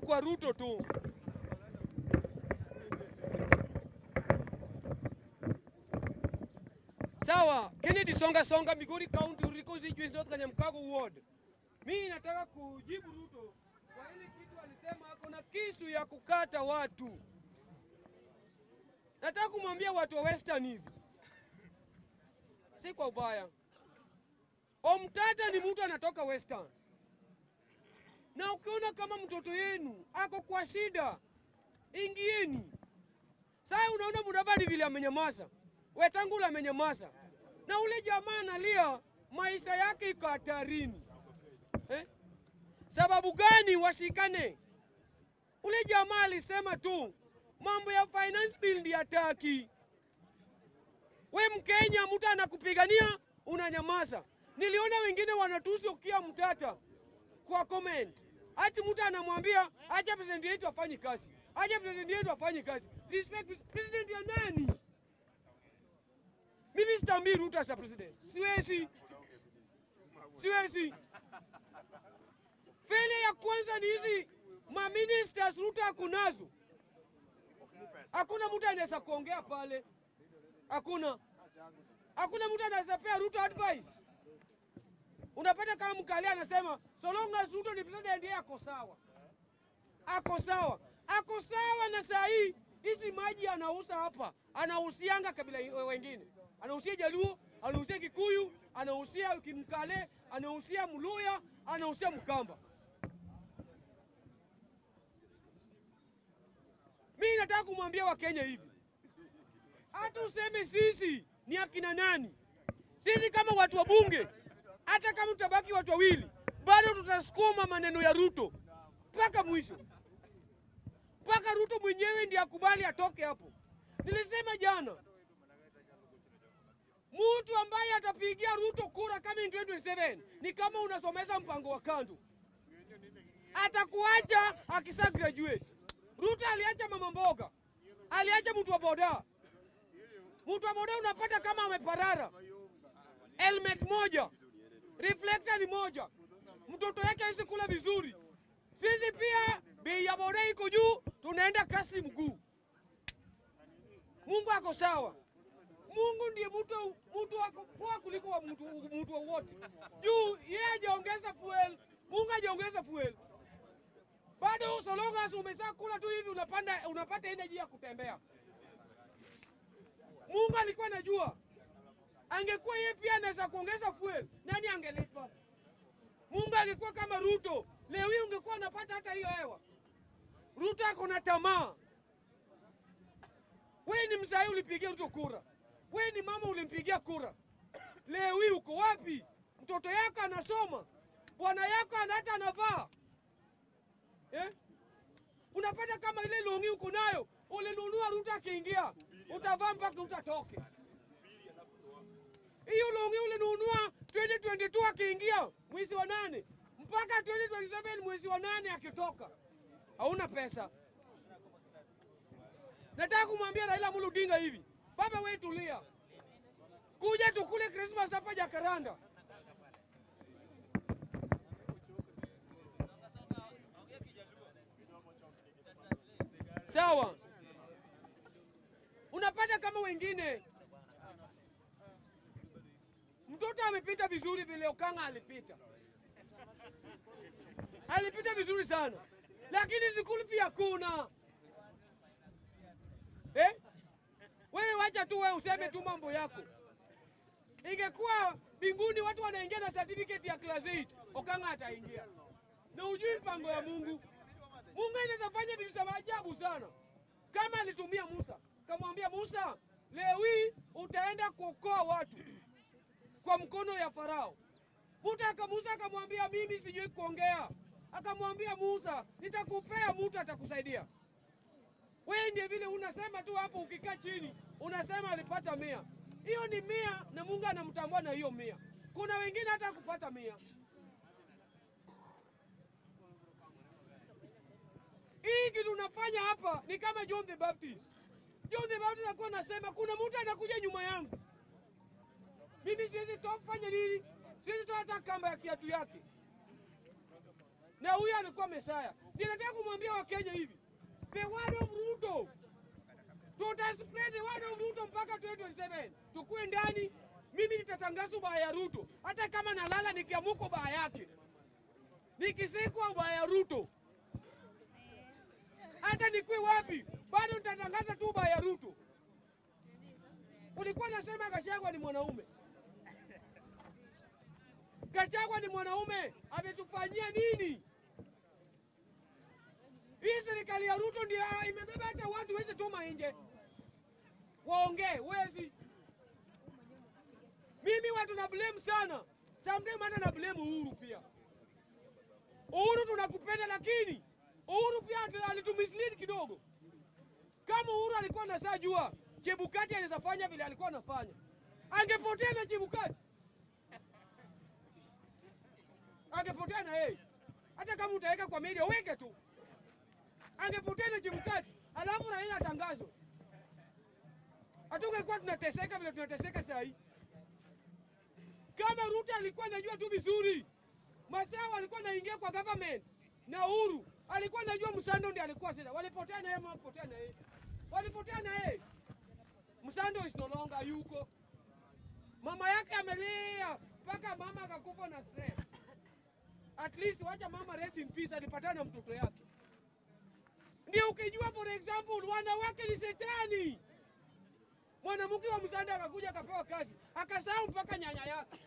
kwa Ruto tu. Sawa, Kennedy Songa Migori County Constituency North Kanyamkago Ward. Mimi nataka kujibu Ruto kwa ile kitu alisema ako na kisu ya kukata watu. Nataka kumwambia watu wa Western hivi. Si kwa ubaya. Omutattah ni mtu anatoka Western. Na ukiona kama mtoto yenu ako kwa shida, ingieni. Sasa unaona Mudavadi vile amenyamaza. Wetangula amenyamaza. Na ule jamaa analia maisha yake iko hatarini. Sababu gani washikane? Ule jamaa alisema tu mambo ya finance bill ndiyo hataki. We Mkenya mtu anakupigania unanyamaza. Niliona wengine wanatusi ukia Omutattah kwa comment. Ati mtu anamwambia acha president yetu afanye kazi. Acha president yetu afanye kazi. Respect president ya nani? Mimi sitambii Ruto as president. Siwezi. Fele ya kwanza ni hizi ministers Ruto hakunazo. Hakuna mtu anaweza kuongea pale. Hakuna mtu anaweza pea Ruto advice. Unapata kama Mkalia anasema so long as Ruto ni president yeye ako sawa. Ako sawa na saa hii hizi maji anauza hapa. Anahusianga kabila wengine. Anahusia Jaluo, anahusia Kikuyu, anahusia Kimkale, anahusia Mluya, anahusia Mkamba. Mimi nataka kumwambia Wakenya hivi. Hata useme sisi ni akina nani. Sisi kama watu wa bunge, hata kama tutabaki watu wawili, bado tutasukuma maneno ya Ruto mpaka mwisho. Mpaka Ruto mwenyewe ndiye akubali atoke hapo. Nilisema jana, mtu ambaye atapigia Ruto kura kama 2027 ni kama unasomeza mpango wa kando. Atakuacha akisa graduate. Ruto aliacha mama mboga. Aliacha mtu wa boda. Mtu wa boda unapata kama ameparara. Helmet moja. Reflector ni moja. Mtoto yake hawezi kula vizuri. Sisi pia bei ya boda iko juu, tunaenda kasi mguu. Mungu ako sawa. Mungu ndiye mtu wako poa kuliko wa mtu wote. Juu yeye hajaongeza fuel, Mungu hajaongeza fuel. Bado so long as umezaa kula tu hivi unapata energy ya kutembea. Mungu alikuwa anajua. Angekuwa yeye pia anaweza kuongeza fuel, nani angelipa? Mungu angekuwa kama Ruto, leo hii ungekuwa unapata hata hiyo hewa. Ruto ako na tamaa. Wewe ni mzai ulipigia Ruto kura. Wewe ni mama ulimpigia kura. Leo hii uko wapi? Mtoto yako anasoma. Bwana yako hata anavaa. Unapata kama ile longi uko nayo, ulinunua Ruto akiingia, utavaa mpaka utatoke. Hiyo longi ulinunua 2022 akiingia mwezi wa 8 mpaka 2027 mwezi wa 8 akitoka. Hauna pesa. Nataka kumwambia Raila Odinga hivi. Baba wewe tulia. Kuja tukule Christmas hapa Jakaranda. Sawa. Unapata kama wengine. Mtoto amepita vizuri vile Okanga alipita. Alipita vizuri sana. Lakini school fee hakuna. Wewe wacha tu wewe useme tu mambo yako. Ingekuwa mbinguni watu wanaingia na certificate ya class 8, Okanga ataingia. Na ujui mpango ya Mungu. Mungu anaweza fanya vitu vya ajabu sana. Kama alitumia Musa, kamwambia Musa, leo hii utaenda kuokoa watu kwa mkono ya Farao. Musa akamwambia mimi sijui kuongea. Akamwambia Musa, nitakupea mtu atakusaidia. Wewe ndiye vile unasema tu hapo ukikaa chini, unasema alipata 100. Hiyo ni 100 na Mungu anamtambua na hiyo 100. Kuna wengine hata kupata 100. Hii kitu unafanya hapa ni kama John the Baptist. John the Baptist alikuwa anasema kuna mtu anakuja nyuma yangu. Mimi siwezi tofanya nini? Siwezi toa hata kamba ya kiatu yake. Na huyu alikuwa Mesaya. Ninataka kumwambia wa Kenya hivi. The word of Ruto. Tutaspread the word of Ruto mpaka 2027. Tukue ndani, mimi nitatangaza ubaya ya Ruto. Hata kama nalala nikiamuka ubaya yake. Nikisikwa ubaya ya Ruto. Hata nikue wapi, bado nitatangaza tu ubaya ya Ruto. Ulikuwa nasema Gachagua ni mwanaume. Gachagua ni mwanaume, ametufanyia nini? Hii serikali ya Ruto ndio imebeba hata watu wezi tuma nje. Waongee, wezi. Mimi watu na blame sana. Sometimes hata na blame Uhuru pia. Uhuru tunakupenda lakini Uhuru pia alitumislead kidogo. Kama Uhuru alikuwa anasajua Chebukati anaweza fanya vile alikuwa anafanya, angepotea na Chebukati. Angepotea na yeye. Hata kama utaweka kwa media weke tu. Angepotea na Chebukati, alafu Raila atangazwe. Hatungekuwa tunateseka vile tunateseka sasa hivi. Kama Ruto alikuwa anajua tu vizuri, Masawa alikuwa anaingia kwa government na Uhuru alikuwa anajua Msando ndiye alikuwa sasa. Walipotea na yeye, walipotea na yeye. Walipotea na yeye. Msando is no longer yuko. Mama yake amelia mpaka mama akakufa na stress. At least wacha mama rest in peace, alipatana na mtoto yake. Ndio ukijua for example wanawake ni setani. Mwanamke wa Msando akakuja akapewa kazi, akasahau mpaka nyanya yake.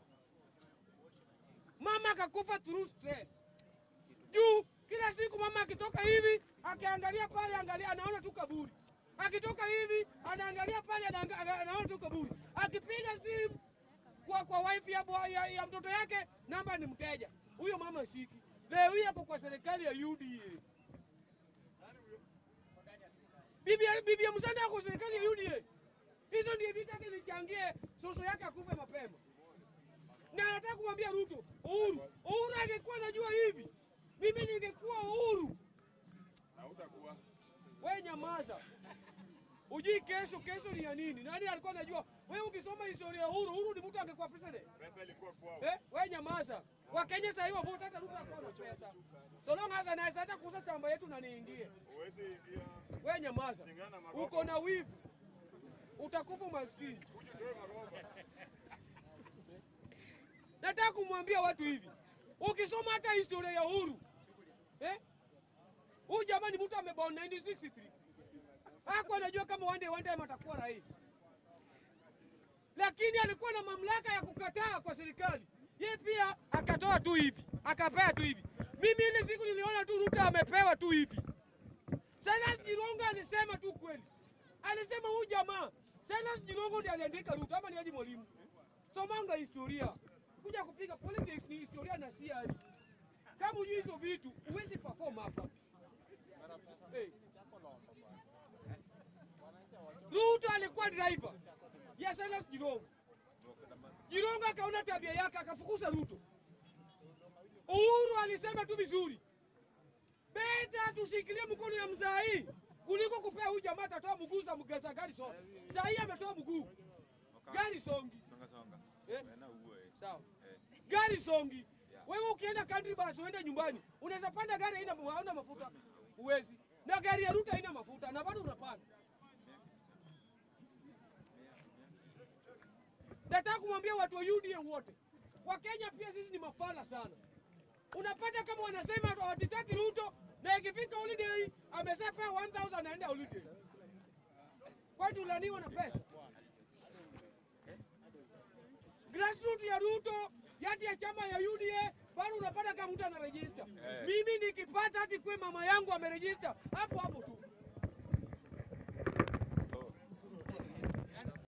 Mama akakufa through stress. Juu kila siku mama akitoka hivi, akiangalia pale angalia anaona tu kaburi. Akitoka hivi, anaangalia pale anaona tu kaburi. Akipiga simu kwa wife ya mtoto yake, namba ni mteja. Huyo mama shiki. Leo hii yako kwa serikali ya UDA. Bibi ya Msando yako serikali ya UDA. Hizo ndio vita zilichangie soso yake akufe mapema. Na nataka kumwambia Ruto, Uhuru angekuwa anajua hivi, mimi ningekuwa Uhuru. Na utakuwa. Wewe nyamaza. Ujui kesho ni ya nini? Nani alikuwa anajua? Wewe ukisoma historia ya Uhuru ni mtu angekuwa president. Pesa ilikuwa kwao. Wewe nyamaza. Wakenya sasa hivi vote hata Ruto akawa na pesa. So long as anaweza hata kuuza shamba yetu na niingie. Uweze ingia. Wewe nyamaza. Uko na wivu. Utakufa maskini. Uje toe maroba. Nataka kumwambia watu hivi. Ukisoma hata historia ya Uhuru. Huyu jamani mtu ameborn 1963. Hakuwa anajua kama one time atakuwa rais. Lakini alikuwa na mamlaka ya kukataa kwa serikali. Yeye pia akatoa tu hivi, akapea tu hivi. Mimi ile siku niliona tu Ruto amepewa tu hivi. Silas Jirongo alisema tu kweli. Alisema huyu jamaa, Silas Jirongo ndiye aliandika Ruto ama ni aje mwalimu? Somanga historia. Kuja kupiga politics ni historia na si hali. Kama hujui hizo vitu, huwezi perform hapa. Ruto alikuwa driver ya Silas Jirongo. Jirongo akaona tabia yake akafukuza Ruto. Uhuru alisema tu vizuri, beta tushikilie mkono ya mzai kuliko kupea huyu jamaa atatoa mguu za mgaza gari songa. Sasa hii ametoa mguu. Gari songi. Songa. Sawa. Gari songi. Wewe ukienda country bus uende nyumbani, unaweza panda gari haina mafuta. Uwezi. Na gari ya Ruto haina mafuta na bado unapanda. Nataka kumwambia watu wa UDA wote. Wa Kenya pia sisi ni mafala sana. Unapata kama wanasema hawataki Ruto na ikifika holiday amesema 1000 anaenda holiday. Kwa hiyo tulaniwa na pesa. Grassroots ya Ruto, yati ya chama ya UDA, bado unapata kama mtu anaregister. Mimi nikipata hati kwa mama yangu ameregister, hapo tu.